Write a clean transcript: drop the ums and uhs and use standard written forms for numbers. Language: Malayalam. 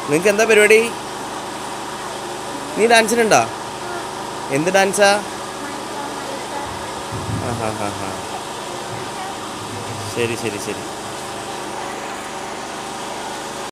നിങ്ങൾക്ക് എന്താ പരിപാടി? നീ ഡാൻസിനുണ്ടോ? എന്ത് ഡാൻസാ? ആ ഹാ ഹാ ഹാ, ശരി ശരി ശരി.